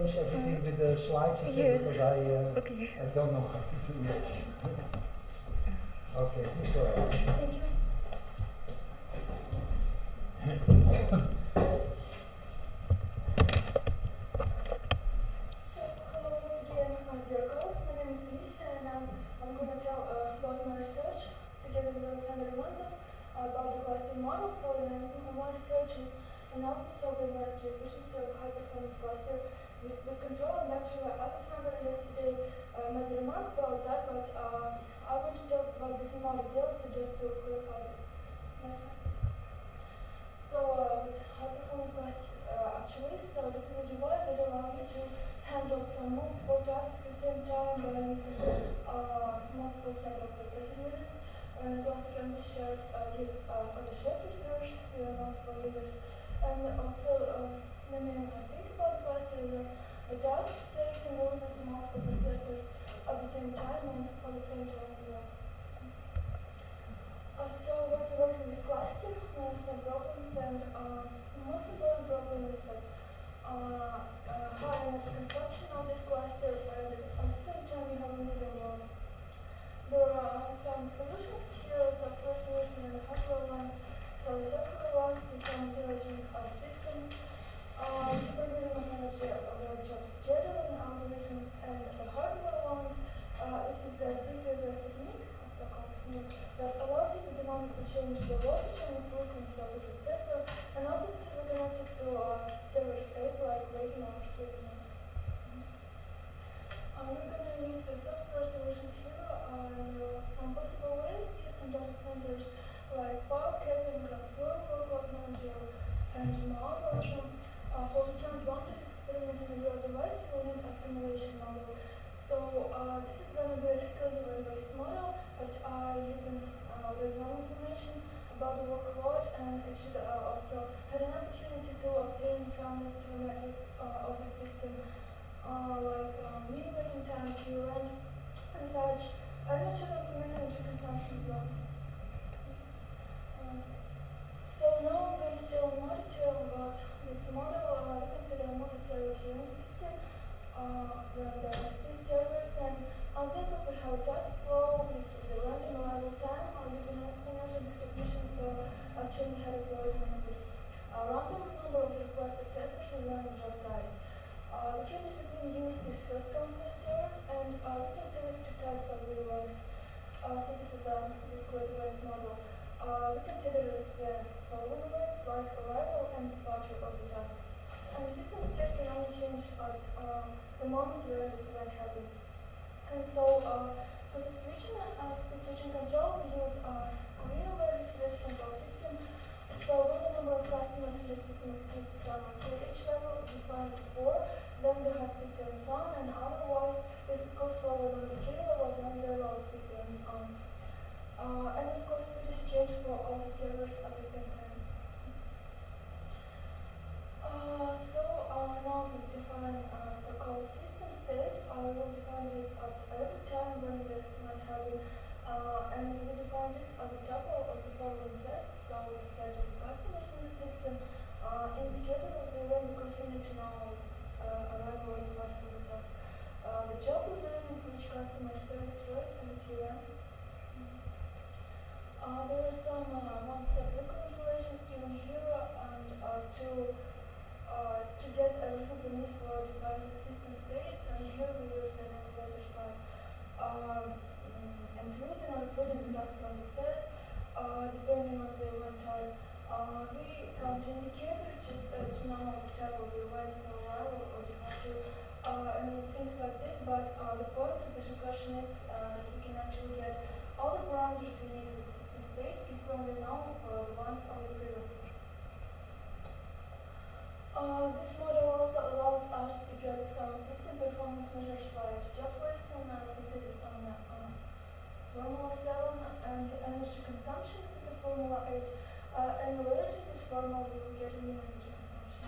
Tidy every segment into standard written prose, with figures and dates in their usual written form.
arrange everything with the slides, etc. Because I don't know how to do that. Okay, please go ahead. Thank you. Hello once again, dear colleagues. My name is Taisia, and I'm going to tell about my research together with Ruslana Nekrasova about the cluster model. So my research is analysis of the energy efficiency of high-performance cluster with split control. And actually, Alexander yesterday made a remark about that, but I want to talk about this in more detail, so just to clarify this. Next slide. So with high-performance cluster actually, so this is a device that allows you to handle some multiple tasks at the same time by using multiple central processing units, and also can be shared, used as a shared resource with multiple users. And also, the main thing about the cluster is that a task takes and uses multiple processors at the same time and for the same time as well. So when we work with cluster, there are some problems, and the most important problem is that high energy consumption of this cluster, and at the same time we have a medium load. There are some solutions here, software solutions and hardware ones. So the software ones is some intelligent systems, supervision of energy job scheduling algorithms, and the hardware ones, this is a deviation technique, so-called technique, that allows you to dynamically change the voltage and frequency of the processor, and also this is connected to server state like waking or sleeping. We're going to use the software solutions here, and there are some possible ways to use some data centers like power cabling, transfer, workload manager, and more. Also, for the current boundaries experimenting with your device, you will need a simulation model. So this is going to be a risk-reward-based model, but using very long information about the workload, and it should also have an opportunity to obtain some necessary metrics of the system, like mean waiting time, queue length, and such. And it should implement energy consumption as well. So now I'm going to tell more detail about this model. We consider a multi-server queuing system where there are 6 servers, and on the input we have a task flow with the random arrival time using an exponential distribution, so actually we have a closing input. A random number of required processors and random job size. The queue discipline used is first come, first served, and we consider 2 types of events. So this is a discrete event model. We consider this following events like arrival and departure of the task. And the system state can only change at the moment where this event happens. And so for the switching control, we use a real-world discrete control system. So when the number of customers in the system exceeds some KH level defined before, then the high speed turns on, and otherwise, if it goes slower than the K level, then the low speed turns on. And of course, speed is changed for all the servers at the same time. Now we define so-called system state. We will define this at every time when this might happen, and we define this as a tuple of the following sets. So the set of the customers in the system, indicator of the event, because we need to know arrival and departure of the task, the job remaining for each customer, service rate, and the QM. There are some one-step recurrent relations given here, and to get everything we need for defining the system states, and here we use the manipulators like including or excluding the task from the set, depending on the event type. We count the indicator just to know the type of the event, so arrival or departure, and things like this, but the point of this regression is that we can actually get all the parameters we need for the system state if we only know the ones of the previous step. This model also allows us to get some system performance measures like job wasting, and we consider some Formula 7, and energy consumption, this is a Formula 8, and related to this formula we will get mean energy consumption.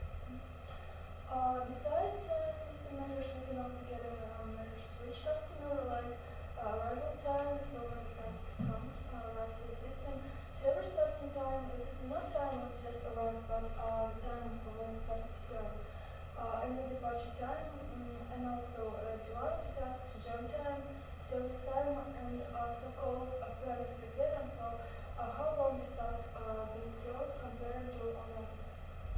Besides system measures, we can also get measures for each customer, like arrival time, so when the task arrive to the system. Server starting time, this is not time when it just arrived, but the time when it started to serve. service time and so-called fairness criterion. So how long this task being served compared to other tasks.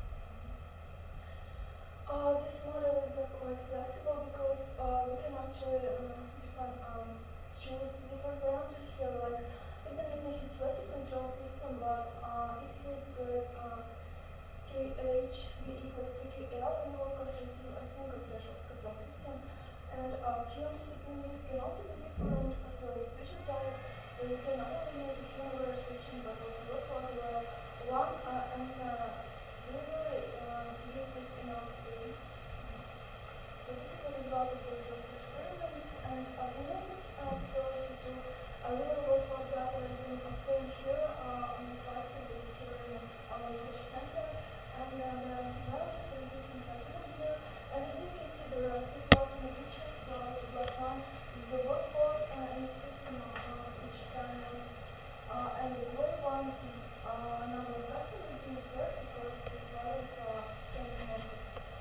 This model is quite flexible because we can actually choose different parameters here. Like we've been using hysteretic control system, but if we get KH be equals to KL, we will of course receive a single threshold control system. And QM disciplines can also be different as well as switching type. So you can not only use the QM switching, but also work order one and we really use this in our experience. So this is the result of the first experiments, and as a note, so we do a real work order that we can obtain here on the cluster that is here in our research center, and the values for resistance are given here. And as you can see, there are two plots in the picture. So the block one is the work load in the system of each time, and the gray one is number of customers being served because this values can be measured.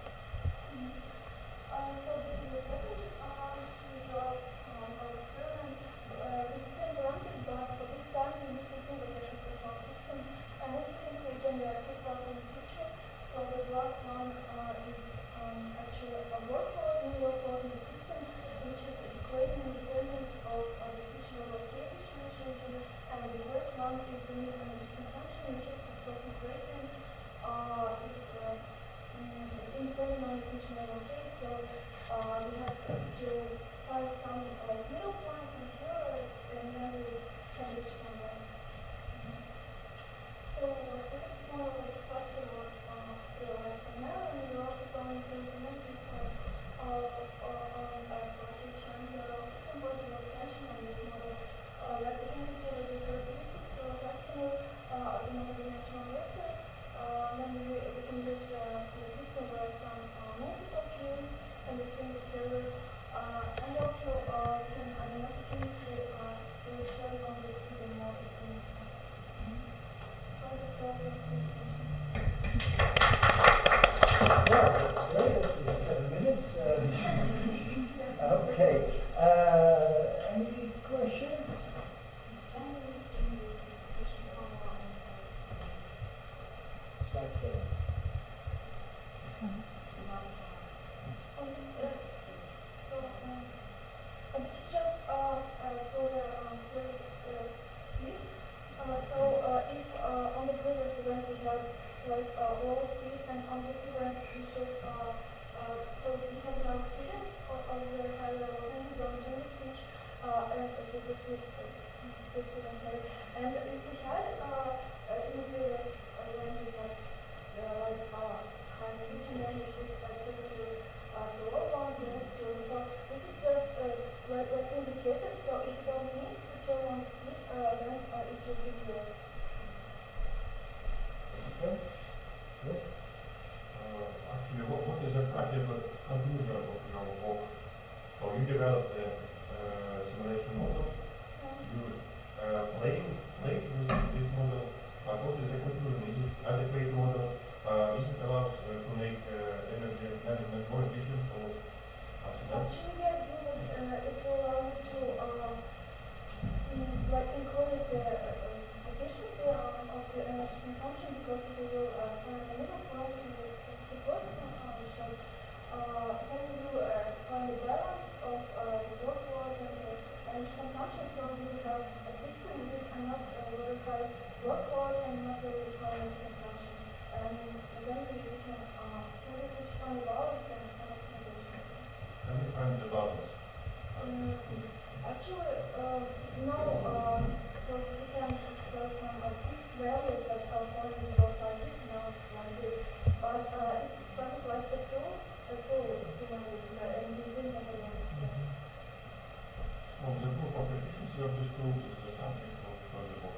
So this is the second result of our experiment with the same parameters, but for this time we used a single threshold control system. And as you can see, again, there are two plots in the picture. So the black one is actually a workload, new workload in the system, which is equating independence of the switching over K distribution, and the gray one is the new energy consumption, which is of course equating if independent on the switching over K. So we have to find some middle points in here, and then we can reach some values. So stochastic model of this cluster was realized in there, and we're also going to implement this as our application. There are also some possible extension on this model. Like we can consider the characteristics for a customer as a multi-dimensional vector. Then we can use the system where some multiple queues and the single server, and also we can have an opportunity to train on this even more if we need to. So that's all the presentation. Well, that's great. That's 7 minutes. Okay. Any questions? Slide 7. This is just for the service speed. So if on the previous event we had like low speed, and on this event we should so we have no accidents of the high level thing during the speech, and this is the speed I'm sorry. And if we had in the previous event we had like high speech, and then we should take it to low one, to so this is just like indicator. So if you don't need to turn on speed, then it should be zero. Okay. Yes. Actually, what is the practical conclusion of your work? So you developed the simulation model. You playing with this model. But what is the conclusion? Is it adequate model? Is it allows to make energy management more efficient or something else? Actually, yeah, it will allow you to like increase the efficiency of the energy consumption, because if you will find a middle point in this particular condition, then you will find a balance of the workload and the energy consumption. So you will have a system with a not very high workload and not very high energy consumption. And then we can so we can find the balance and some optimization. Can we find the balance? Actually, no. So we can show some fixed values that are salvageable like this, now it's like this. But it's something like the two values, and we didn't have a value. So the proof of efficiency of this tool is the subject of the book.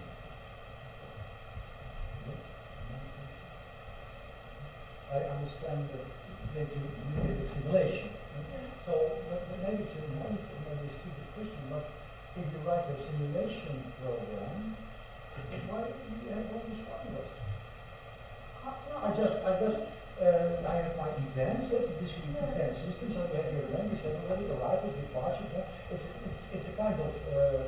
I understand that you needed a simulation. So maybe it's maybe a stupid question, but if you write a simulation program, why do you have all these formulas? No, I just I have my events, it's a discrete event system, so you have your event, you said already, arrivals, departures, it's a kind of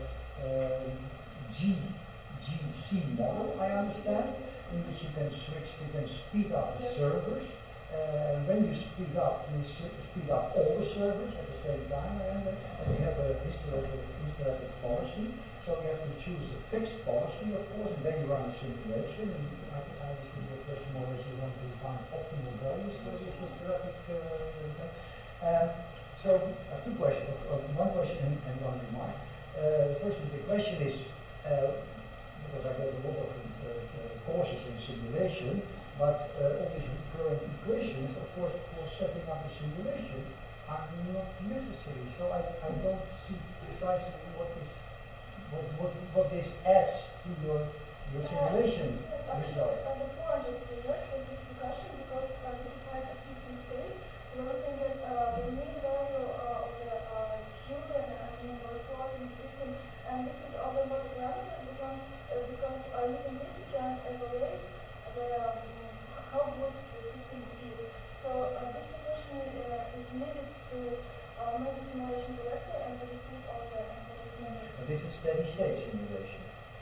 GC model, I understand, in which you can switch, you can speed up the servers. When you speed up all the servers at the same time, and we have a hysteretic policy. So you have to choose a fixed policy, of course, and then you run a simulation. And I understand your question more as you want to find optimal values for this hysteretic. So I have two questions, one question and one remark. First, the question is, because I got a lot of courses in simulation, but all these current equations, of course, for setting up a simulation are not necessary. So I don't see precisely what this adds to your simulation result. The point is to search for this discussion because we define a system state. We're looking at the mean value of the Q and mean reporting system, and this is all the multiplicative because using this we can evaluate how good the system is. So this equation is needed to make the simulation correctly and to receive all the information. But this is steady state simulation.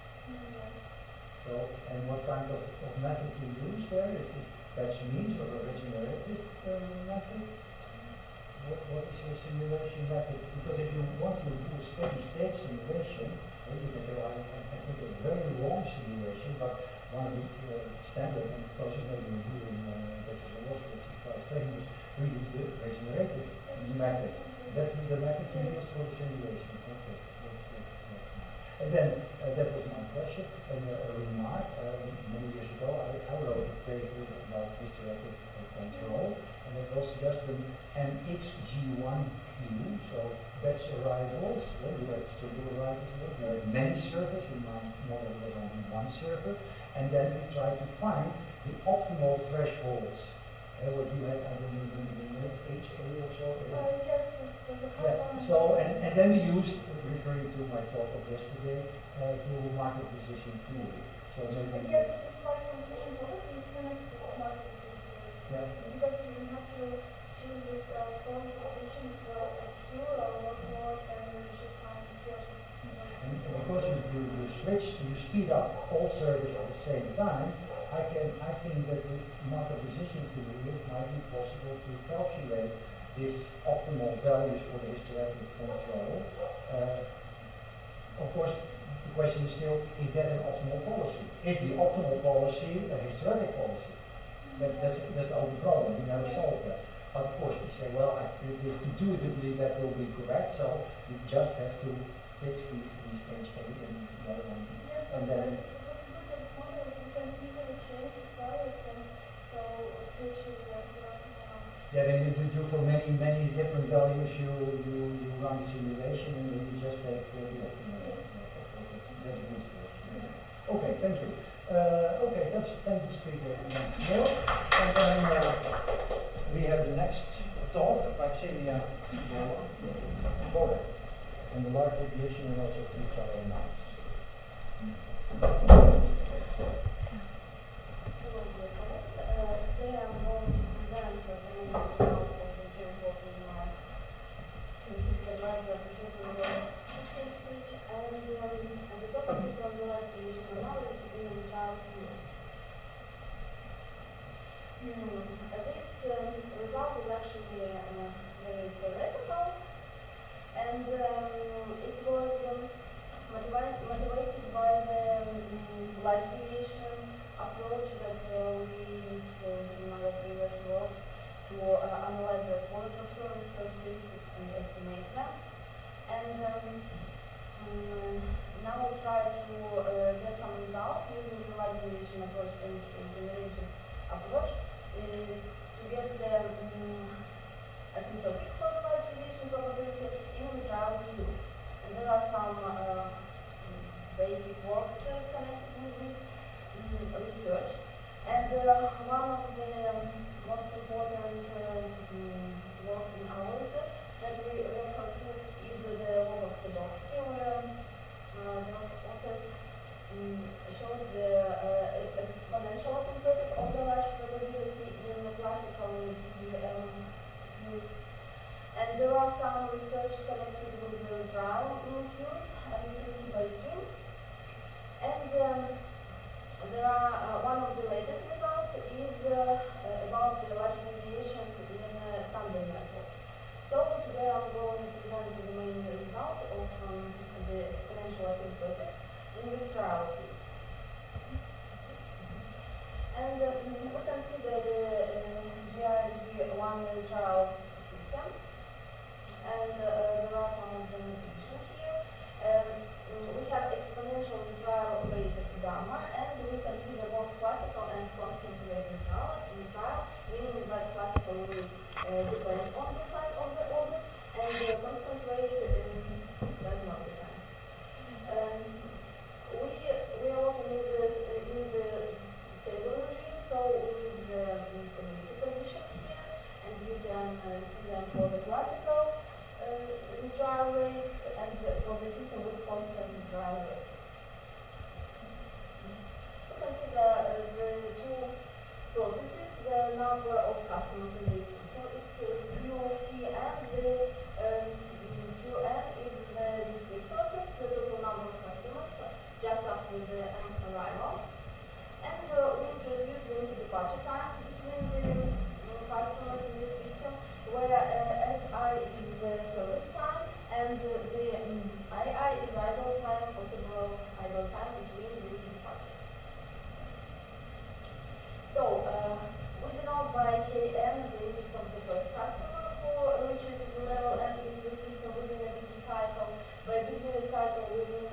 So, and what kind of method you use there? Is this batch means or a regenerative method? What is your simulation method? Because if you want to do a steady state simulation, you can say, well, I think a very long simulation, but one of the standard approaches maybe we do in that's quite famous, we use the regenerative method. That's the method you use for the simulation. Okay, that's nice. And then that was my question and a remark. Many years ago, I wrote a paper about hysteretic control, and it was just an MXG1Q, so batch arrivals. You had single arrivals, you had many servers. In my model, there was only one server. And then we try to find the optimal thresholds. What you had, I don't even know, HA or so? Yes, it's the yeah. So, and then we used, referring to my talk of yesterday, to market position theory. So maybe... Yes, it's like some switching policy, it's connected to the market position theory. Yeah. Because we have to choose this policy switching for a Q or what more, and we should find dispersion. And because you switch, you speed up all servers at the same time, I think that with market position theory, it might be possible to calculate this optimal values for the hysteretic control. Of course, the question is still, is that an optimal policy? Is the optimal policy a hysteretic policy? That's the only problem. We never solve that. But of course, you say, well, this intuitively that will be correct, so you just have to fix these HA and another one. Yes, and then yeah, then you do for many different values. You run the simulation and then you just take the optimal. That's good for it. Okay, thank you. Okay, thank you, speaker once more. And then we have the next talk by Ksenia Zhukova on the large deviation and also retrial analysis. Hello, dear colleagues. Today I'm going to present the results of the joint work with my scientific advisor, Professor Asymptotic, and the topic is on the large deviation analysis in the retrial tools. This result is actually very theoretical, and it was motivated by the large deviation approach that we used in our previous works to analyze the quality of service characteristics and estimate them. And now we'll try to get some results using the large deviation approach and generative approach to get the asymptotics for the large deviation probability in retrial tools. And there are some basic works connected with this research. And one of the most important work in our research that we refer to is the work of Stochastic, where the authors showed the exponential asymptotic of the large probability in the classical depend on the size of the orbit, and the constant rate does not depend. We are working with in the stable regime, so we need the instability condition here, and you can see them for the classical retrial rates and for the system with constant retrial rate. You can see the two processes, the number of customers in this system. It's Q of t, and the Qn is the discrete process, the total number of customers just after the nth arrival. And we introduce limited departure times between the customers in the system, where SI is the service time and the II is idle time, possible idle time between the departures. So we denote by Kn the index of the first customer who reaches the level n in the system within a busy cycle. By busy cycle we mean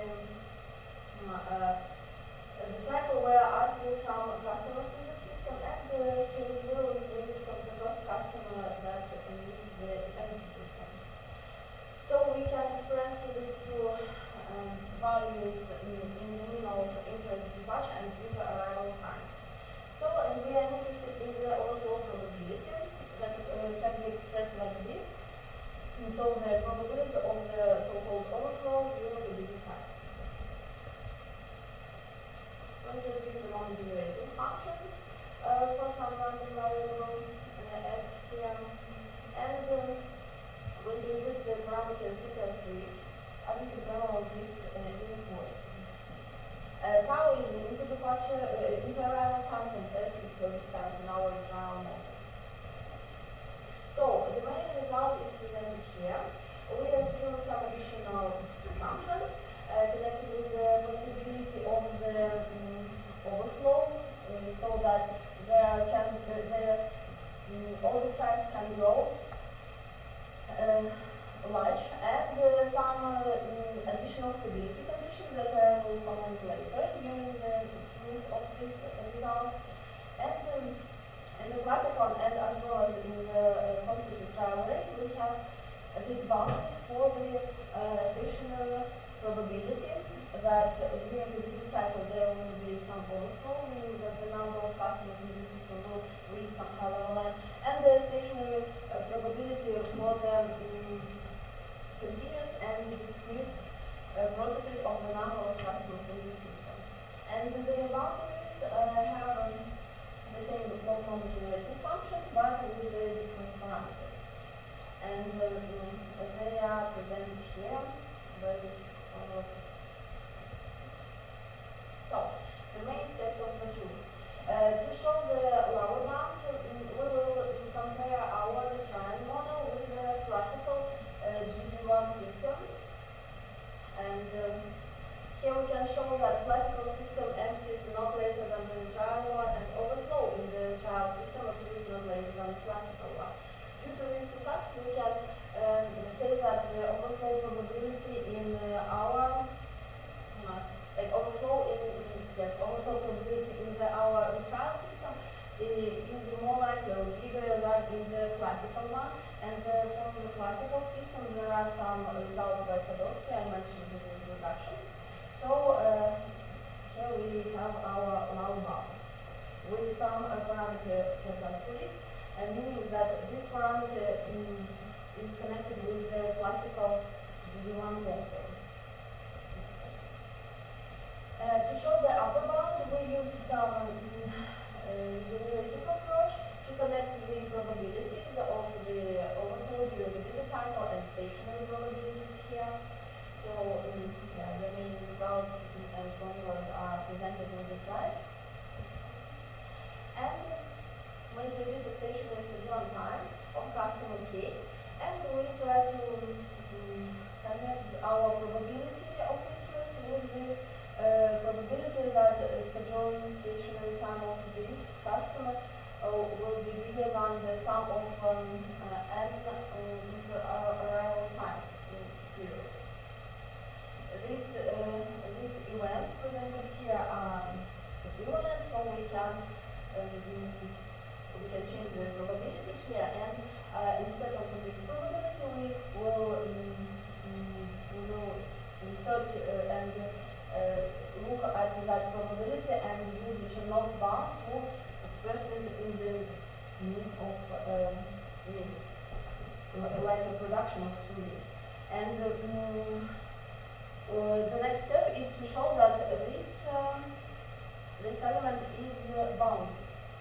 the cycle where are still some customers in the system, and K0 is the index of the first customer that meets the empty system. So we can express these two values in the mean of inter-departure and inter-arrival times. So, and we are interested in the overflow probability that can be expressed like this. And so the probability of the so-called overflow during the busy cycle. We introduce the non-generating function for some random variable x here, and we introduce the parameter theta asterisk as a supremum of this inequality. Tau is the inter-arrival times, and S is service times in our retrial model. So the main result is presented here. We assume some additional assumptions connected with the possibility of the overflow, so that the orbit size can grow large, and some additional stability conditions that I will comment later during the use of this result. And in the classical and as well as in the constant retrial rate, we have these boundaries for the stationary probability that during the busy cycle there will be some overflow, meaning that the number of customers in the system will reach some high level n, and the stationary probability for the continuous and discrete processes of the number of customers in the system. And the boundaries have the same local generating function, but with different parameters. And they are presented here by this formula 6. So, the main steps of the tool. To show the lower bound, we will compare our retrial model with the classical GG1 system. And here we can show that classical system empties not later than the retrial one, and overflow in the retrial system occurs not later than the classical one. Due to these two facts, we can say that the overflow probability in our overflow probability in our retrial system is more likely or bigger than in the classical one. And from the classical system, there are some results by Sadowski I mentioned in the introduction. So here we have our lower bound with some parameter theta asterisk, meaning that this parameter is connected with the classical GD1 vector. To show the upper bound, we use some generative approach to connect the probabilities of the overflow during the busy cycle and stationary probabilities here. So the main results and formulas are presented in the slide. And we introduce a stationary sojourn time of customer K, and we try to connect our construction of true unit. And the next step is to show that this element is bounded.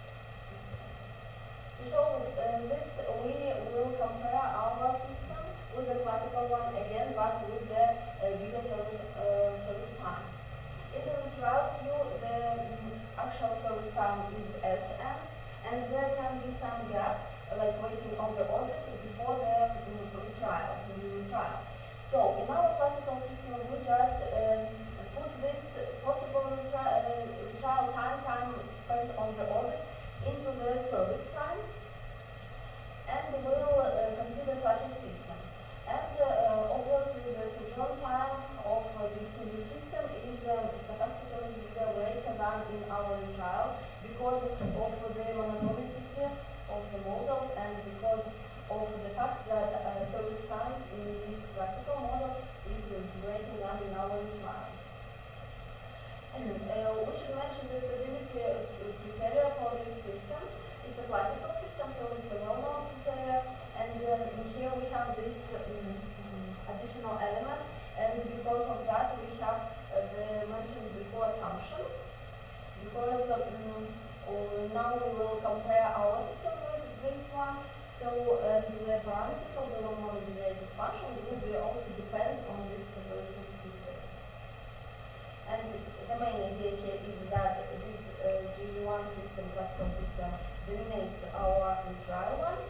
To show this, we will compare our system with the classical one again, but with the bigger service times. In the retrial queue, the actual service time is Sm, and there can be some gap, like waiting on the orbit before the retrial. So in our classical system, we just put this possible retrial time spent on the orbit into the service time, and we'll consider such a system. And obviously, the sojourn time of this new system is stochastically greater than in our retrial because of the monotonicity of the models and because of the fact that service times in this classical model is greater than in our retrial. And we should mention the stability criteria for this system. It's a classical system, so it's a well-known criteria, and here we have this additional element, and because of that we have the mentioned before assumption, because now we will compare our system with this one, so the parameters of the normal generated function will be also depend on this stability criteria. And the main idea here is that this GG1 system, classical system, dominates our retrial one.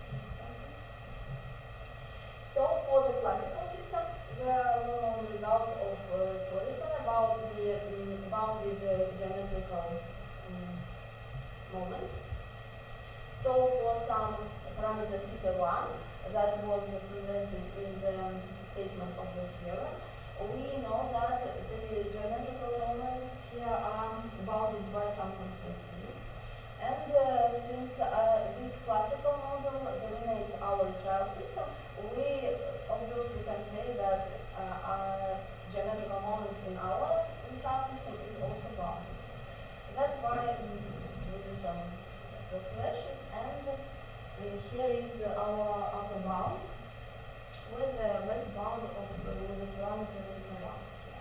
So for the classical system, there are well-known results of Taisia about the bounded geometrical moments. So for some parameter θ1 that was presented in the statement of the theorem, we know that the geometrical moments here are bounded by some constant c. And since this classical model dominates our retrial system, we obviously can say that our geometrical moments in our retrial system is also bounded. That's why we do some calculations, and here is our upper bound with the west bound of with the parameter θ1 here.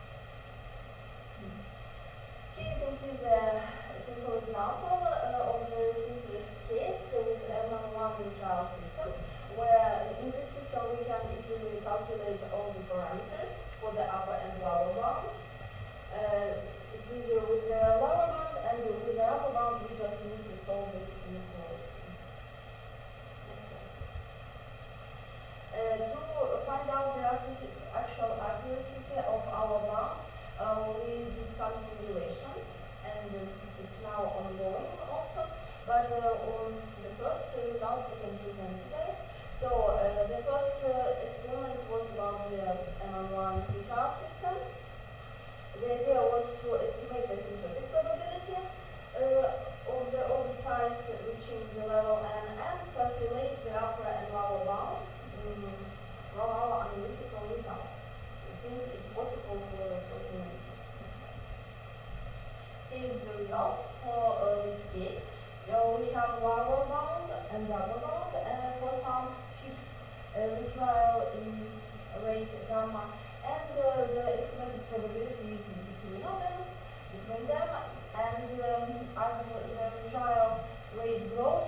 Here you can see the simple example of the simplest case with M1 retrial system, where in this system we can easily calculate all the parameters for the upper and lower bounds. It's easier with the lower bound, and with the upper bound we just need to solve this inequality. To find out the actual accuracy of our bounds, we did some simulation, and it's now ongoing also, but the first results we can present today. So the first experiment was about the M1 retrial system. The idea was to estimate the asymptotic probability of the orbit size reaching the level n and calculate the upper and lower bounds from our analytical results, since it's possible for approximate. Here is the results for this case. We have lower bound and upper bound, and for some fixed retrial rate gamma, and the estimated probability is between them, and as the retrial rate grows,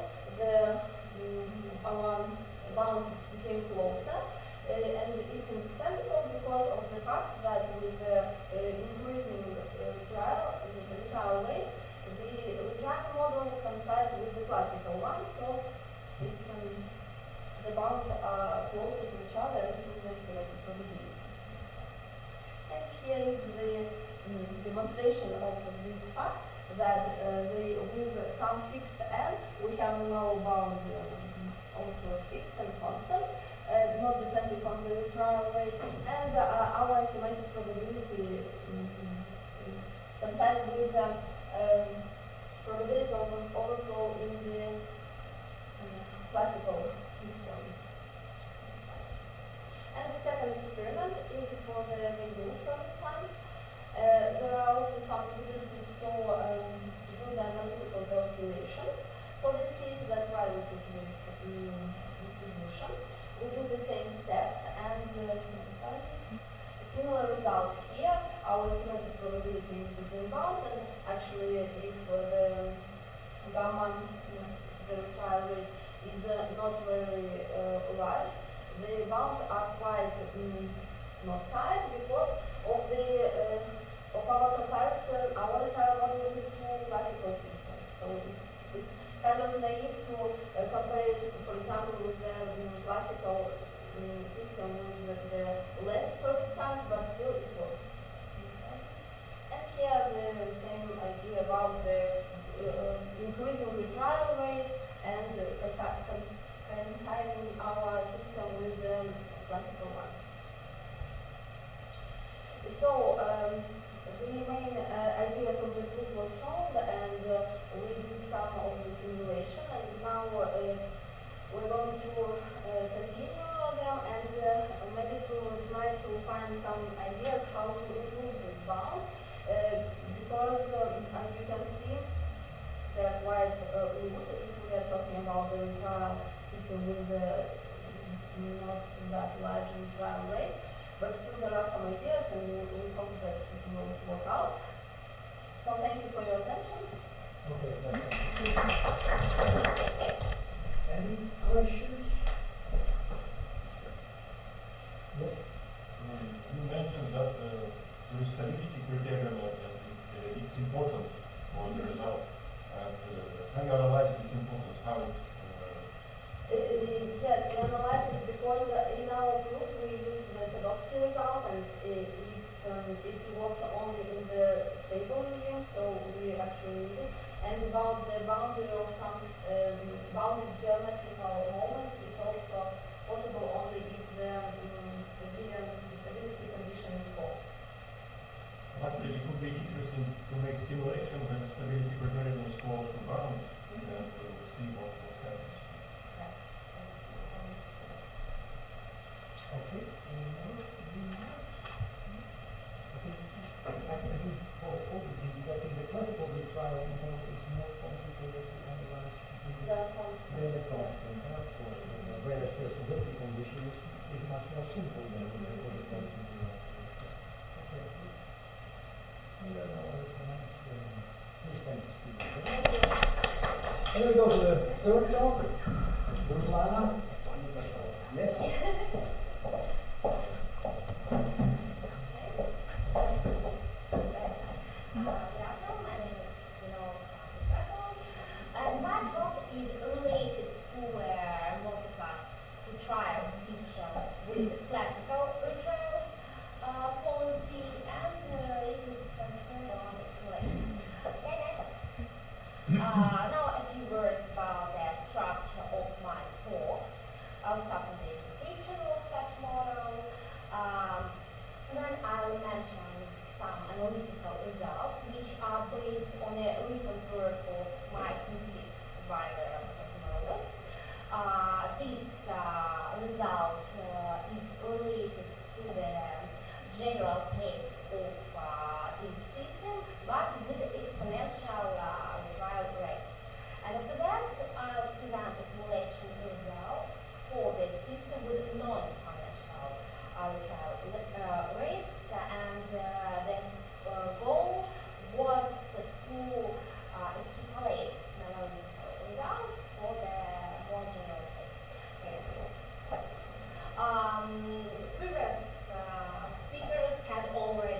our bound became closer, and it's understandable because of the fact that with the increasing retrial rate, the retrial model coincides with the classical one, so it's the bounds are closer to each other to the estimated probability. And here is the demonstration of this fact that with some fixed n, we have no bound also fixed and constant, not depending on the retrial rate, and our estimated probability coincides with the probability of overflow in the classical system. And the second experiment is for the regular service times. There are also some possibilities to do the analytical calculations. For this case, that's why we took this the retrial rate is not very large, the bounds are quite not tight because of the of our comparison, our retrial model with two classical systems. So it's kind of naive to compare it, for example, with the classical system with the less service times, but still it works. And here the same idea about the increasing retrial rate and coinciding our system with the classical one. So the main ideas of the proof was shown, and we did some of the simulation, and now we're going to continue them and maybe to try to find some ideas how to improve this bound, because as you can see, they're quite loose if we are talking about the retrial system with not that large retrial rates, but still there are some ideas, and we hope that it will work out. So thank you for your attention. Okay, that's it. Any questions? Yes? You mentioned that the stability criterion it's important for the result. Can you analyze this importance? How? Yes, we analyzed it because in our proof we use the Stochastic result, and it works only in the stable regime, so we actually need it. And about the boundary of some bounded geometrical moments, it's also possible only if the stability condition is false. Actually, it would be interesting to make simulation when stability criterion is close to bound and see what happens. Okay. I think for all the things, I think the classical retrial model is more complicated to analyze than the constant, of course. Whereas the stability condition is much more simple than the constant. Okay. Yeah, no, that's nice. Please thank you. And we go to the third talk. Ruslana Nekrasova. Yes? And my talk is related to multiclass retrial system with classical retrial policy, and it is concerned on its length. Okay, next. Now a few words about the structure of my talk. I'll start with the description of such model. Then I'll mention some analytical results which are based on a recent work of my scientific advisor, Taisia Morozova. This result is related to the general case of this system, but with exponential retrial rates. And after that, I'll present the simulation results for the system with non-exponential retrial rates, and the goal was to extrapolate the analytical results for the more general case. Previous speakers had already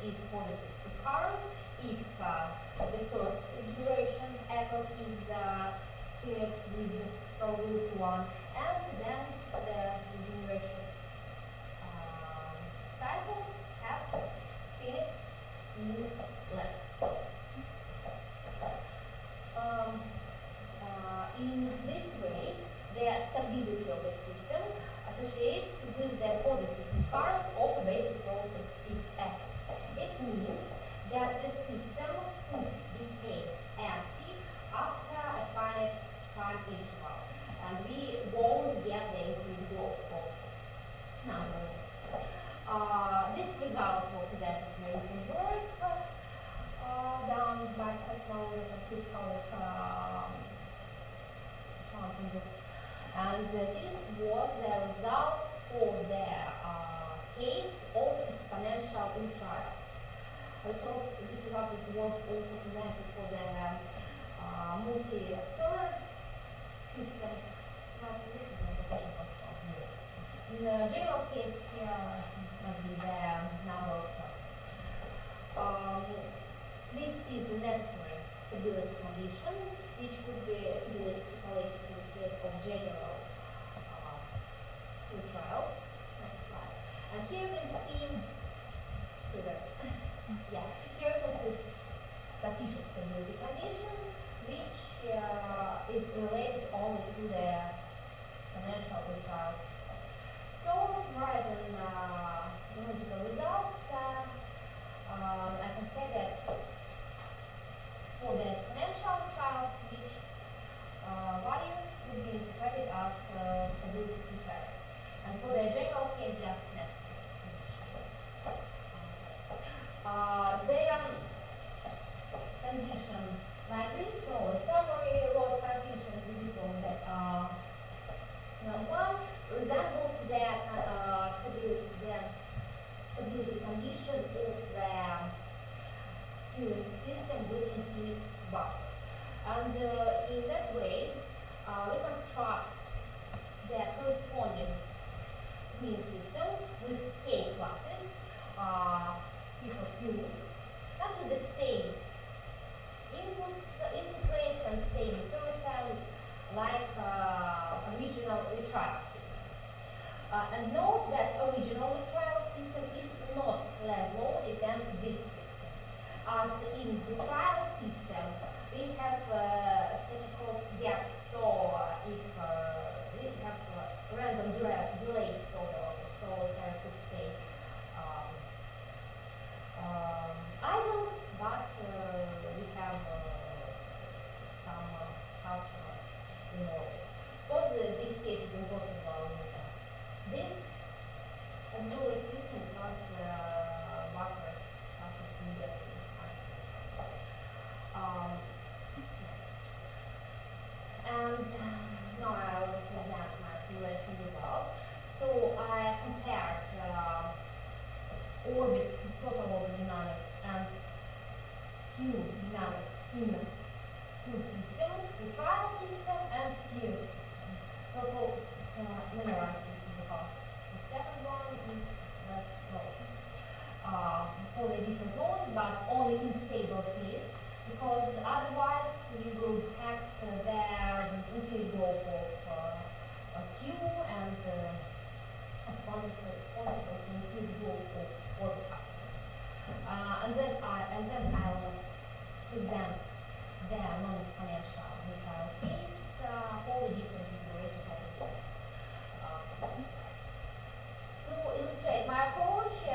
is positive recurrent if the first generation echo is finite with probability 1, and then the generation cycles have finite in length. In this way, the stability of the system associates with the positive recurrence of a basic process X. It means that the system could become empty after a finite time interval, and we won't get the infinite growth of number. This result represented in a recent work done by Taisia Morozova and his colleague and this was the result for the case of exponential retrials. This result was also presented for the multi-server system. Not this is not the question of sources. In the general case here, might be the number of servers. This is a necessary stability condition, which could be easily extrapolated to the case of general retrials. Next slide. And here you can see yeah, here you can see sufficient stability condition, which is related only to the exponential retrial. So, summarizing logical results, I can say that for the exponential retrials, which value would be interpreted as stability criteria, and for the general case, just necessary condition. Their condition like this. So, a summary load condition is equal that one resembles the stability condition of the Ewing system with infinite buffer. And in that way, we construct the corresponding Ewing system with k classes, p for q, and with the same input rates and same service time like original retrial system. And note that original retrial system is not less loaded than this system. As in retrial system, we have such called gaps. So if we have random delay photo, so cell could stay idle, but we have some customers involved. Because this case is impossible in this auxiliary system because buffer customers immediately. And now I will present my simulation results. So I compared orbit total orbit dynamics and Q dynamics in two systems, the trial system and Q system. So called linear system because the second one is less loaded. For a different load, but only in stable case, because otherwise we will detect the infinite growth of Q and as a consequence infinite growth of orbit customers. And then I will present the non-exponential retrial case for the different iterations of the system. To illustrate my approach, I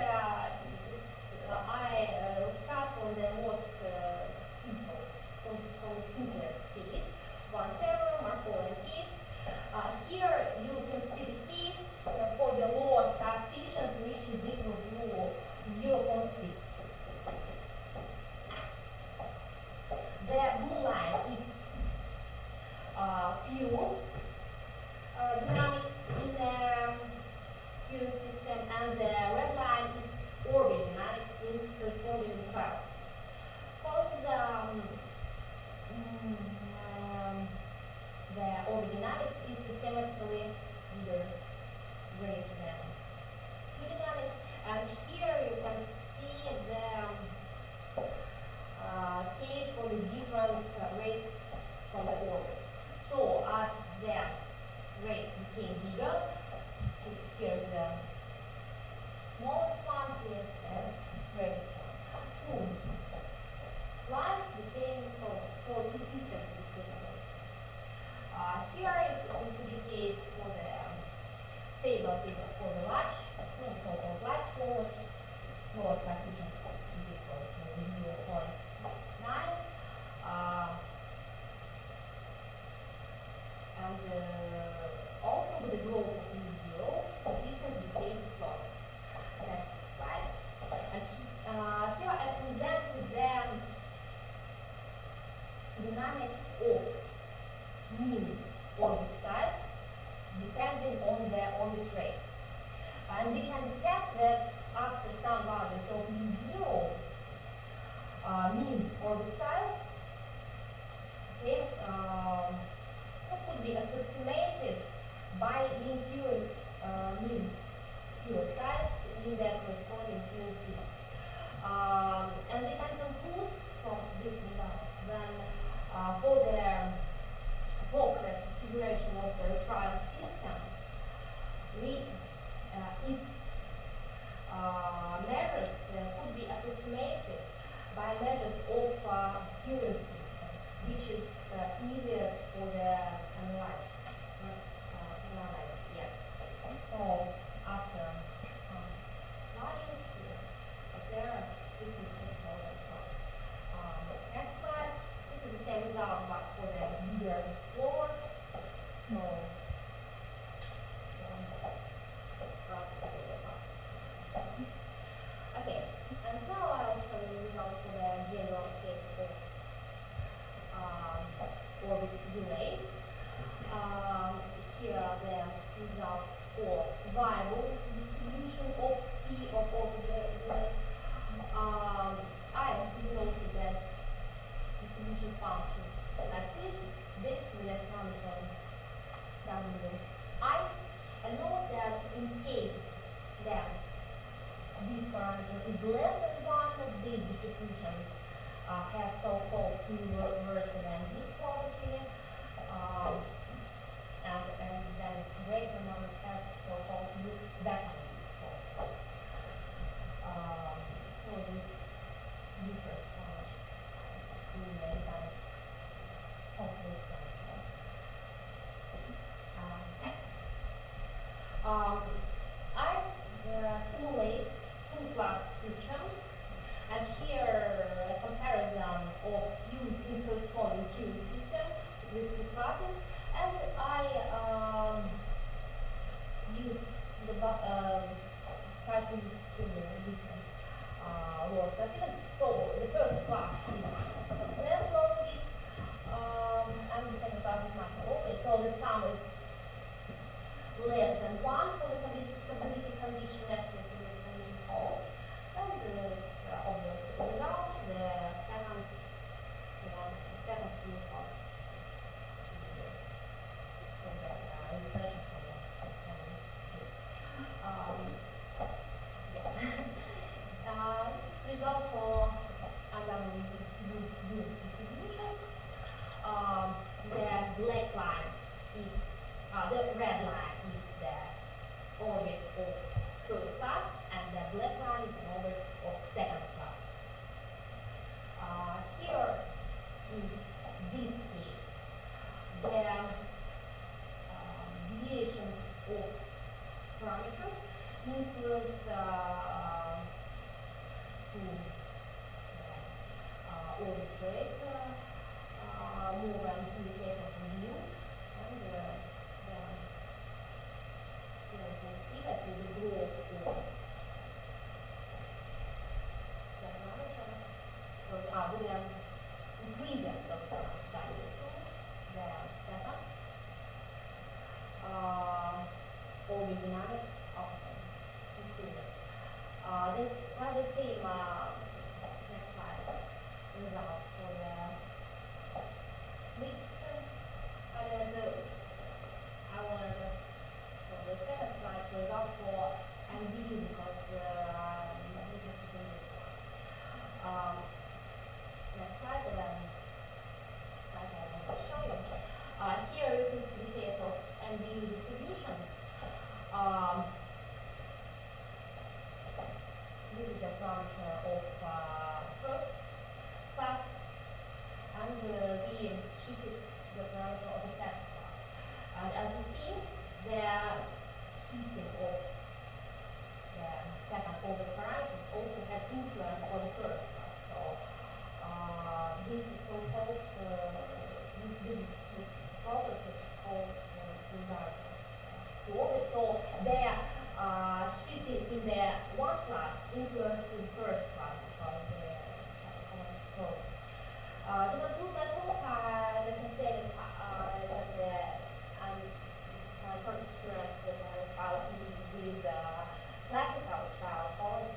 start from the most simple, from the simplest case, one server, Markovian case. Here you can see the case for the load type And they can conclude from these results when for the appropriate configuration of the retrial system, its measures could be approximated by measures of queuing system, which is easier for the analyzer. So after values here, compare this is next slide. This is the same result, but for the bigger board. So okay, and now I'll show you the results for the general case of orbit delay. Here are the results for viable distribution of C of orbit delay. I denoted the distribution functions like this with a parameter Wi, and note that in case that this parameter is less than 1, this distribution has so-called universal induced property, and that is greater than it has so-called better induced property. So this differs so much in the advance of this parameter. Next. I simulate two-class system, and here a comparison of queues in corresponding queuing system with two classes, and I used the tried to use extremely different load coefficients. So the first class is less loaded, and the second class is much more loaded. So the sum is less than 1, so the stability condition, less stability condition holds, and it's obvious result. The second queue was this is result for distribution. The black line is the red line is the orbit of first class, and the black line is the orbit of second class. Here, in this case, the deviations of parameters influence to orbit rate more than in the case of review, and here you can see that with the growth of the parameter, with the increase of the value to the second, orbit dynamics also increases. This are the same next slide results for the mixed parameter. I want to just for the second slide result for NVU because I'm interested in this one. Next slide, and then I want to show you. Here you can see the case of NVU distribution. This is the parameter of first class, and we shifted the parameter of the second class. And as you see, the shifting of the second orbit parameters also had influence on the first class. So this is so-called, this is the property which is called similarity to orbit. So their shifting in the one class influenced the first class because they so to conclude my talk, I can say that my first experience with the trial is with the classical trial policy.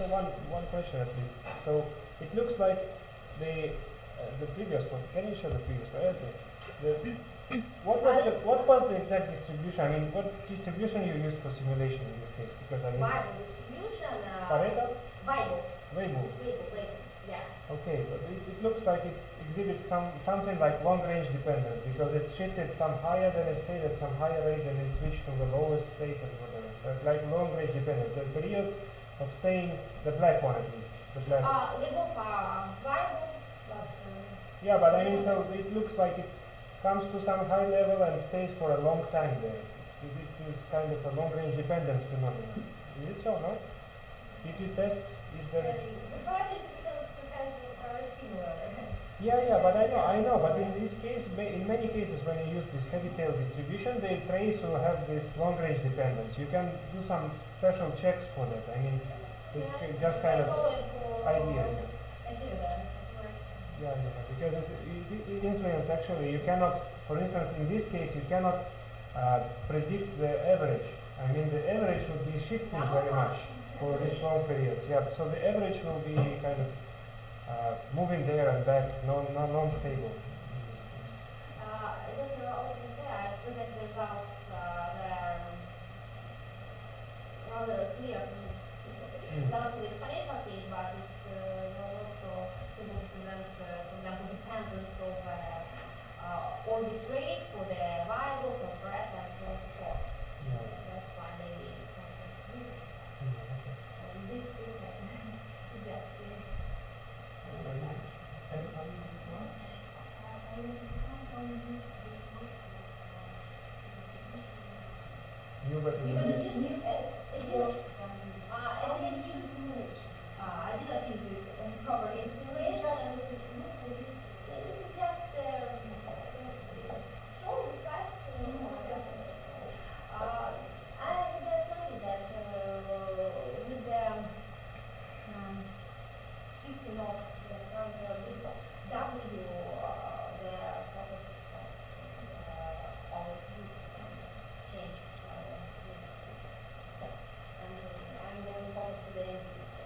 So one question at least. So it looks like the previous one. Can you show the previous one? Okay. What was the exact distribution? I mean, what distribution you used for simulation in this case? Because I missed. Weibull distribution. Pareto? Weibull. Weibull. Yeah. Okay, but it looks like it exhibits something like long-range dependence because it shifted some higher, then it stayed at some higher rate, then it switched to the lowest state and whatever. But like long-range dependence. The periods of staying, the black one at least. The black. We go for Weibull, but. Yeah, but I mean, so it looks like it comes to some high level and stays for a long time there. It is kind of a long-range dependence phenomenon. Is it so, no? Did you test if there... The parties sometimes are similar. Yeah, but I know, but in this case, in many cases when you use this heavy tail distribution, the trace will have this long-range dependence. You can do some special checks for that. I mean, it's just kind of idea. Yeah, because it influences actually, you cannot, for instance, in this case, you cannot predict the average. I mean, the average would be shifting very much for these long periods. Yeah, so the average will be kind of moving there and back, non-stable in this case. Just also can say, I present the results that are rather clear. It's also the exponential case, but it's also simple to present, for example, dependence of orbit rate for the Weibull, for Pareto, and so on and so forth. Yeah. That's why maybe it's not so clear. This group just You got I did not use it properly in simulation. It's just show the site. I just noted that with the shifting of the parameter with W, the properties of change. I'm going to focus to the end of this.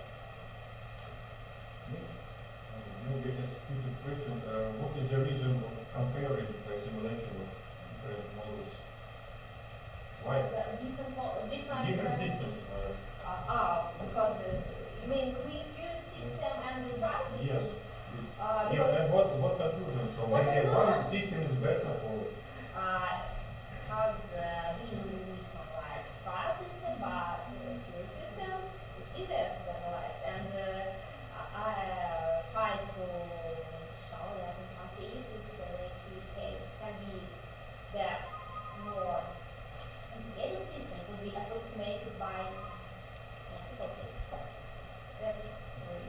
Maybe just a stupid question. What is the reason of comparing by simulation with different models? Why? Different systems. Because you mean quick view system and the dry system? Yes. Because And what conclusion? So What maybe conclusion? one system is better for because we need to analyze trial system, but pure system is easier to analyze. And I tried to show that in some cases can be the more complicated system would be approximated by Stochastic. That's it.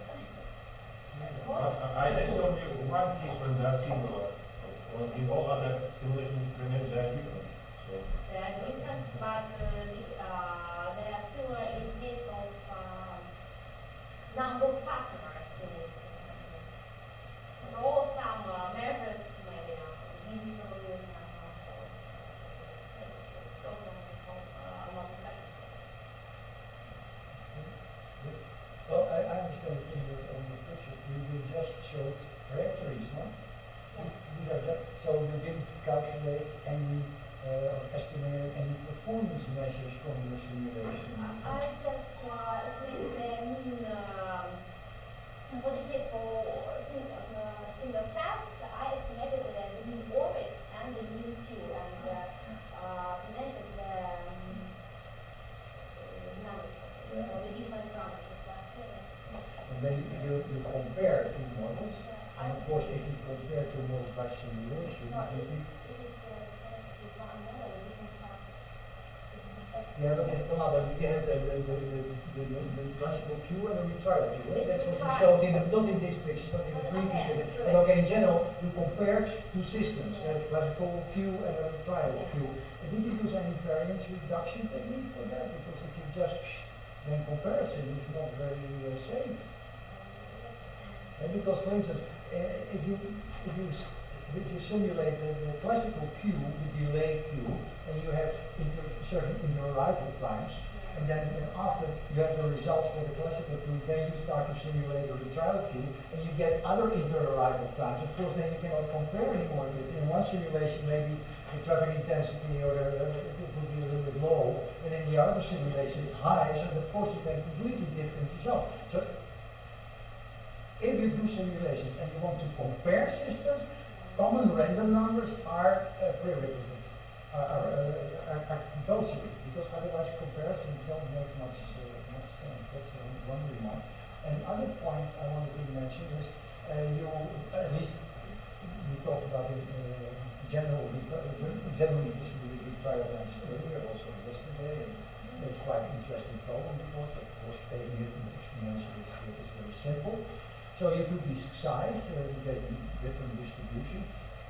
I showed you one case when they are similar. In all other simulation experiments they are different. So They are different, but they are similar in case of number of customers in it. So some measures maybe easy to use and it's also multiplicative. Well, I understand on the pictures you just showed trajectories, no? These are just, so you didn't calculate any estimate any performance measures from your simulation. I just estimated the mean for the case for single class. I estimated the mean orbit and the mean Q and presented the numbers of the different parameters. And then you compare two models, and of course if you compare two models by simulation, No, it it is one model with different classes. yeah, but it's not, but you have the classical Q and the retrial Q. Right? It's That's what you retrial. showed in the, not in this picture, not in the previous Okay, picture. correct. But okay, in general, you compared two systems, Yes. classical Q and a retrial Yeah. Q. And did you use any variance reduction technique for that? Because if you just then comparison is not very safe. And because, for instance, if you simulate the classical Q, the delay Q, and you have certain interarrival times, And then after you have the results for the classical key, then you start to simulate a retrial key, and you get other inter-arrival times. Of course, then you cannot compare anymore. In one simulation, maybe the traffic intensity or it would be a little bit low, and in the other simulation it's high, so of course you get completely different results. So if you do simulations and you want to compare systems, common random numbers are prerequisites, are compulsory, because otherwise comparisons don't make much sense. That's one remark. And other point I wanted to mention is you, at least we talked about it generally distributed retrial times earlier, also yesterday, and that's quite an interesting problem because of course taking it in exponential is very simple. So you took this size, you get different distribution.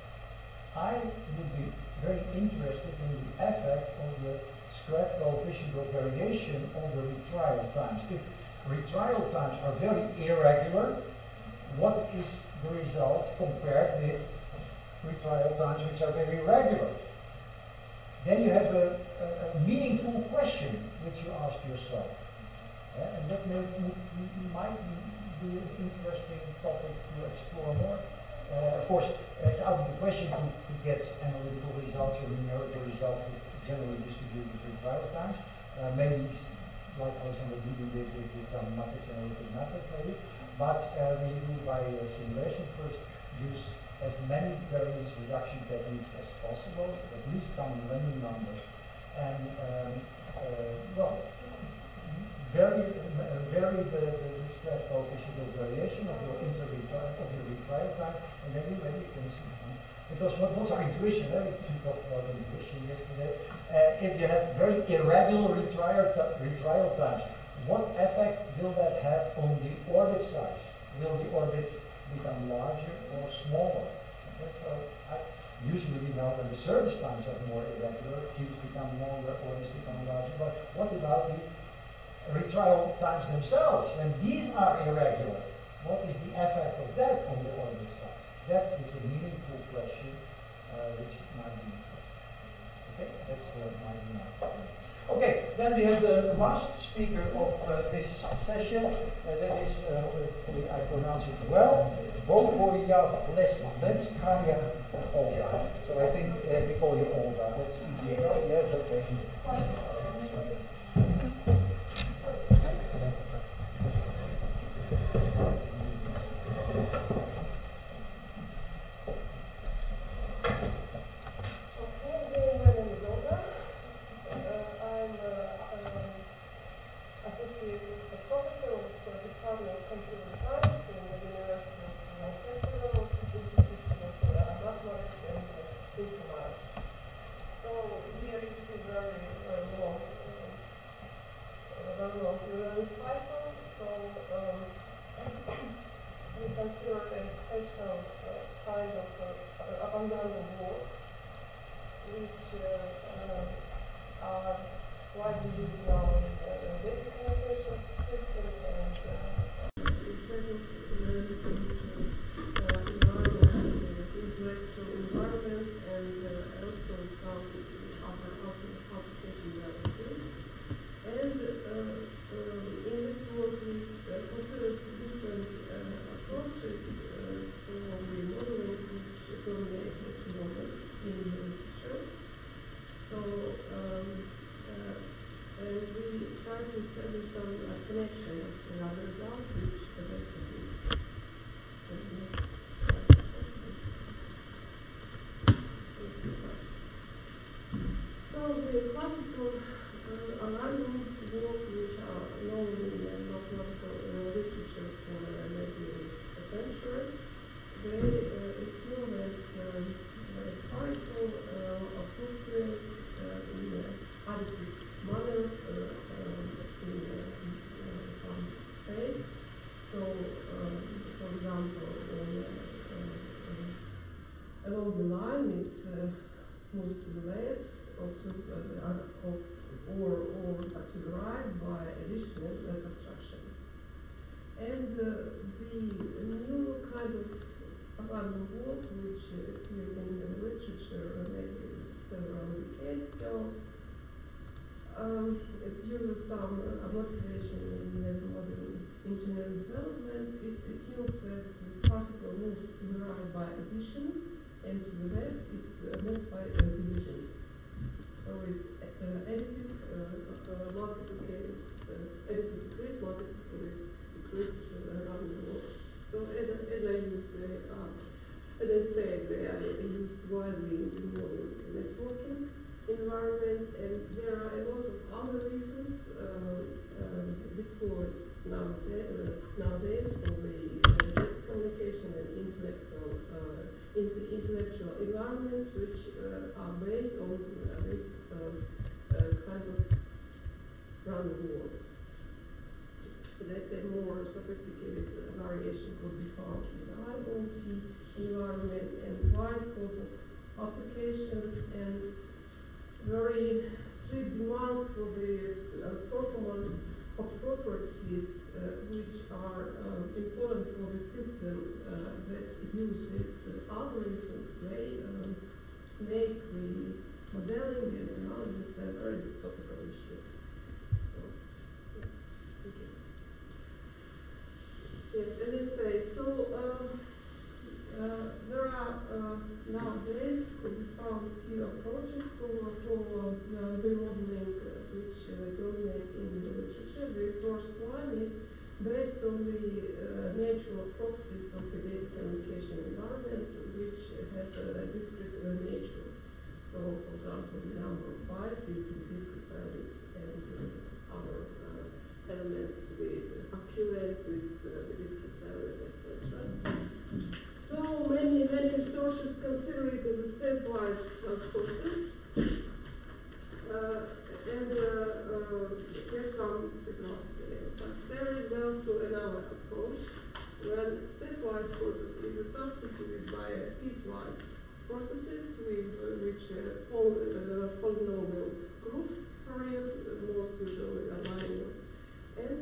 I would be very interested in the effect of the scrap coefficient of variation on the retrial times. If retrial times are very irregular, what is the result compared with retrial times which are very regular? Then you have a meaningful question which you ask yourself. And that might be an interesting topic to explore more. Of course, it's out of the question to get analytical results or numerical results with generally distributed retrial times. Maybe it's like Alexander did with matrix analytic method, maybe. But we do by simulation first use as many variance reduction techniques as possible, at least common random numbers, and well, vary the scrap coefficient of variation of your retrial time, and then you can see. Because what's our intuition? We talked about intuition yesterday. If you have very irregular retrial times, what effect will that have on the orbit size? Will the orbit become larger or smaller? Okay, so usually we know when the service times are more irregular, cubes become longer, orbits become larger. But what about the retrial times themselves? When these are irregular, what is the effect of that on the orbit size? That is a meaningful question which might be interesting. Okay, that's my remark. Okay, then we have the last speaker of this session. That is, I pronounce it well, Bogoiavlenskaia Olga. So I think we call you Olga. That's easy enough. Yes, okay. Moves to the left or to the right by additional subtraction. And the new kind of random walk which appeared in the literature maybe several decades ago due to some motivation in modern engineering developments, it assumes that the particle moves to the right by addition, and to the left it moves by division. So it's additive, multiplicative, additive decrease, multiplicative decrease around the world. So as I said, they are used widely in modern networking environments, and there are a lot of algorithms deployed nowadays for the data communication and intellectual environments, which are based on this kind of random walls. As I said, more sophisticated variation could be found in the IoT environment and wide scope of applications, and very strict demands for the performance of properties which are important for the system that use these algorithms. They make the modeling and analysis a very topical issue. So, yeah, thank you. Yes, as I say, so there are nowadays could be found two approaches for remodeling which dominate in the literature. The first one is based on the natural properties of the data communication environments, which have a discrete nature. So, for example, the number of bytes is discrete values, and other elements with equivalent with the discrete value, etc. So many researchers consider it as a stepwise process, and there's some results there. But there is also another approach when stepwise process is substituted by piecewise processes with which polynomial group period, most usually a linear, and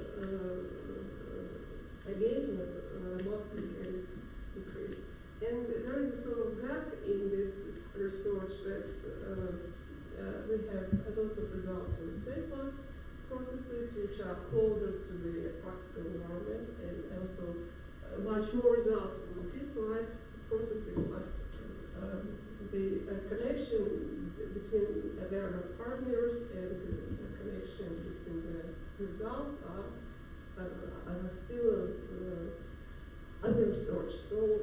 again multiplicative decrease. And there is a sort of gap in this research that we have a lot of results from stepwise processes which are closer to the practical environments, and also much more results from piecewise processes, but the connection between there are partners and the connection between the results are still under research. So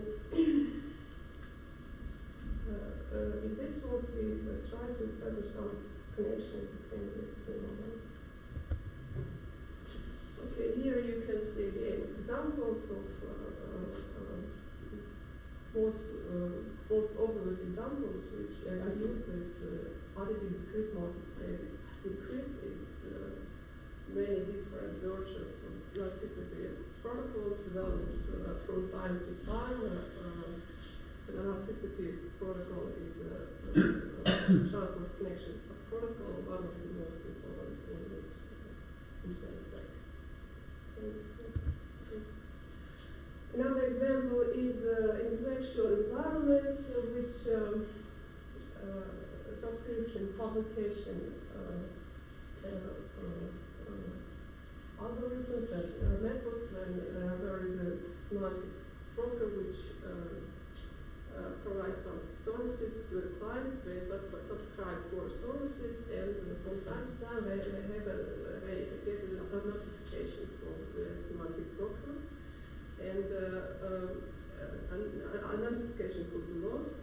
in this work we try to establish some connection between these two models. Okay, here you can see again examples of most obvious examples which I use this additive decrease, multiplicative decrease. It's many different versions of Taisia protocols developed from time to time. The Taisia protocol is a transport connection protocol, one of the most important in this internet stack. Another example is intellectual environments, which subscription publication algorithms and methods when there is a semantic broker which provides some services to the clients. They subscribe for services, and from time to time they get a notification from the semantic broker, and a notification could be lost.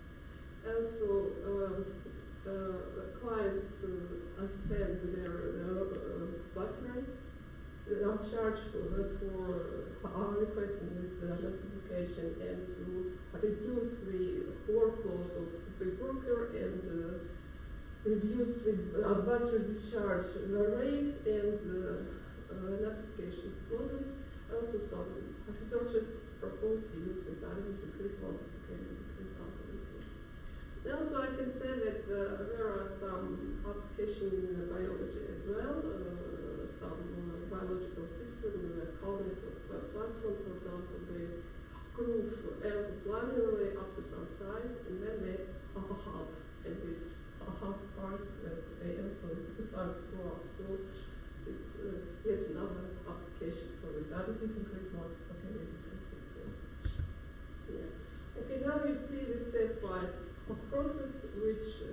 Also, clients spend their battery, not charged for requesting this notification, and to reduce the workload of the broker and reduce the battery discharge rates and notification clauses. Also, some researchers propose to use this additive decrease, multiplicative decrease algorithms. Also, I can say that there are some applications in biology as well. Some biological systems, colonies of plankton, for example, they group animals linearly up to some size, and then they half, and these half parts they also time to grow up. So it's yet another application for this additive increase multiplicative system. Yeah. Okay, now you see the stepwise process, which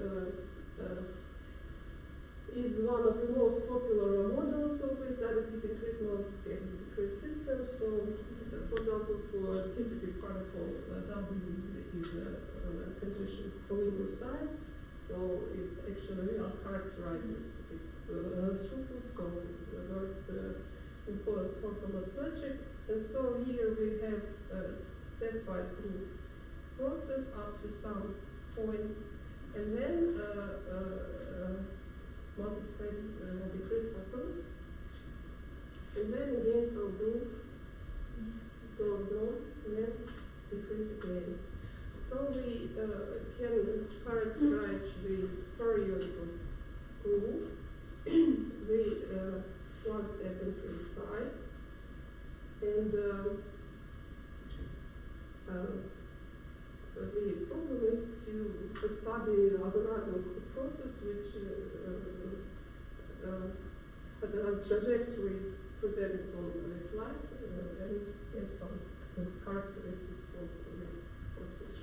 is one of the most popular models of this additive increase multiplicative decrease system. So, for example, for TCP protocol, W is a condition for linear size. So it actually characterizes its throughput, so the important performance metric. And so here we have a stepwise proof process up to some point, and then multiplicative decrease happens, and then again some proof goes on, and then decrease again. So we can characterize the periods of proof, the one-step increase size, and the problem is to study the algorithmic process, which the trajectory is presented on this slide, and get some characteristics of this process.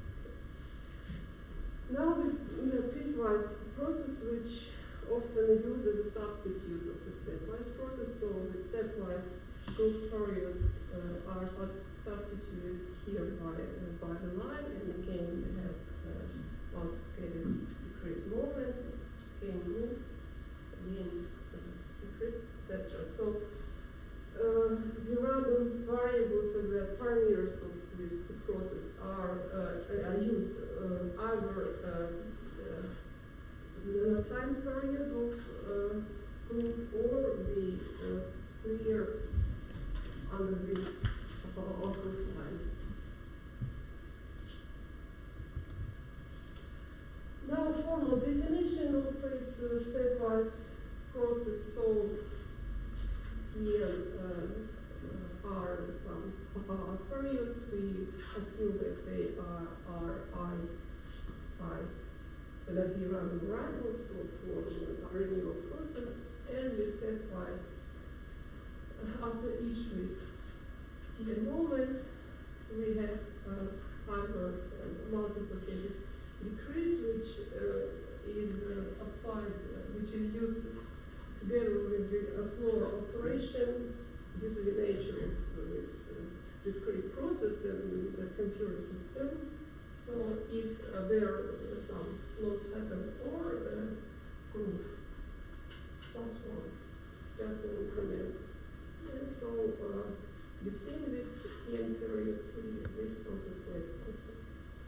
Now the piecewise process, which often uses a substitute of the stepwise process, so the stepwise group periods are substituted here by the line, and again we have multiplicative decrease moment, again group, again decrease, etc. So the random variables as the parameters of this process are used either the time period of group or the square under the group line. Now, formal definition of this stepwise process. So here are some periods. We assume that they are I that the random variables, so for our renewal process, and the stepwise after each with T moment, we have either multiplicative decrease, which is applied, which is used together with the floor operation due to the nature of this discrete process and the computer system. So if there some loss happen or proof +1, just an increment. And so between this Tn period, this process stays constant.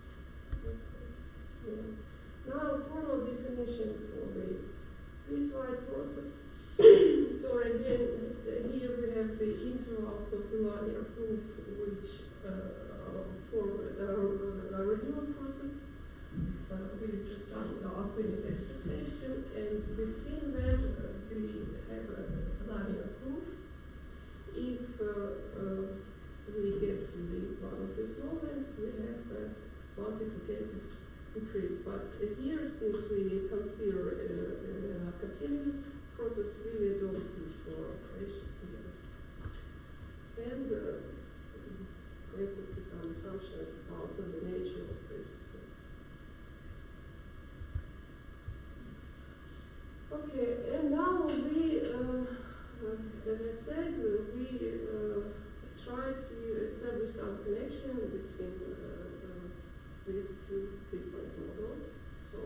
Yeah. Now, formal definition for the piecewise process. So again, here we have the intervals of the linear proof, which for a renewal process with some upward expectation, and between them we have a linear proof. If we get to the one of this moment, we have a multiplicative decrease. But here, since we consider a continuous process, really don't use for operation here. And we put some assumptions about the nature of this. Okay, and now we, as I said, we try to establish some connection between these two different models. So,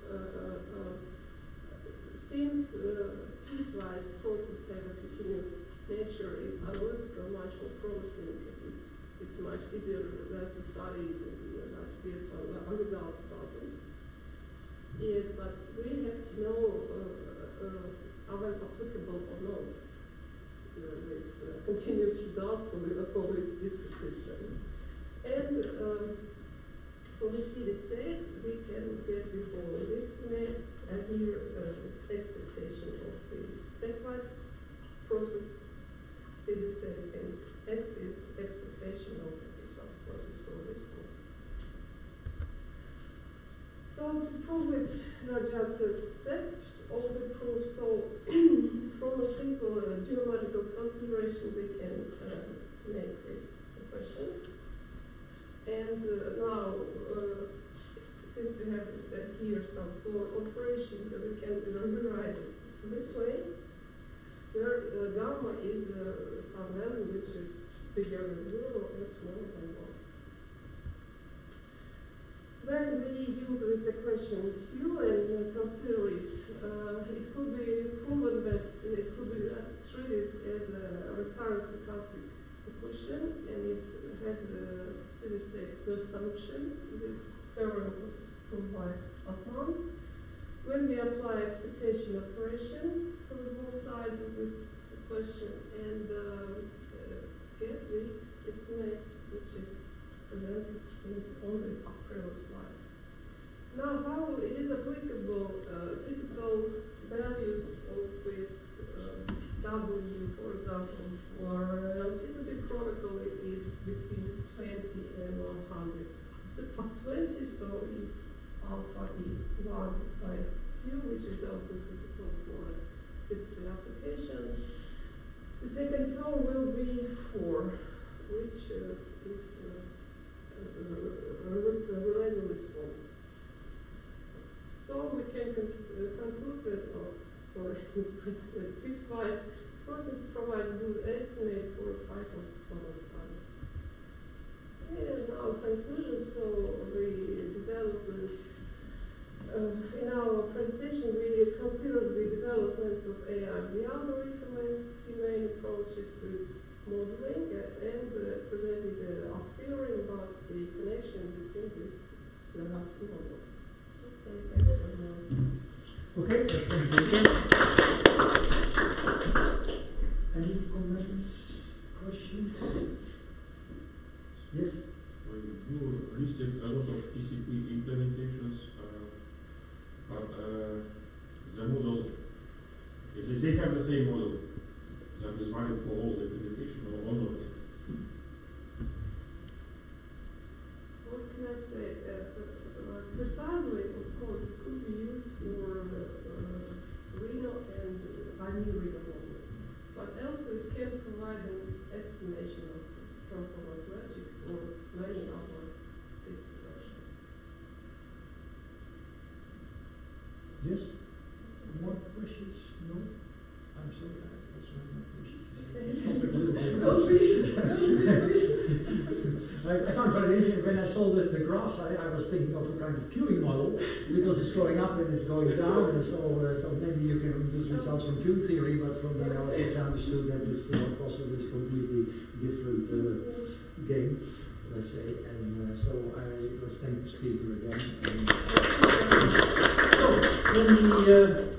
since piecewise process have a continuous nature, it's analytical much more promising. It's much easier to study it and to get some results about this. Yes, but we have to know are applicable or not this continuous results for the discrete system. And for the steady state, we can get the following estimate, and here it's expectation of the stepwise process, steady state, and X is expectation of the piecewise process, so this works. So to prove it, there are just steps of the proof. So gamma is some value which is bigger than 0 and smaller than 1. When we use this equation 2 and consider it, it could be proven that it could be treated as a recurrent stochastic equation, and it has a steady state solution. This theorem was proved by Altman. When we apply expectation operation to both sides of this equation and get the estimate which is presented on the previous slide. Now, how it is applicable, typical values of this W, for example, for TCP protocol is between 20 and 100. The 20, so if alpha is 1 by 2, which is also typical for TCP applications. The second term will be 4, which is related form. So we can conclude that, piecewise process provides good estimate for a type of total size. And now conclusion, so we developed this. In our presentation, we considered the developments of AIB algorithms, two main approaches to its modeling, and presented a theory about the connection between these two models. Okay, thank you very much. Okay, thank you. Any comments, questions? Yes? You listed a lot of TCP implementations, but the model, they have the same model that is valid for all the implementation or not? What can I say? Precisely, of course, it could be used for Reno and Reno model. But also it can provide an estimation of performance metric for many other distributions. Yes? More questions? No? I'm sorry, that's not my questions. I found very interesting when I saw the graphs. I was thinking of a kind of queuing model because it's going up and it's going down, and so maybe you can use results from queue theory, but from the analysis I understood that this possible is completely different game, let's say. And so let's thank the speaker again. So,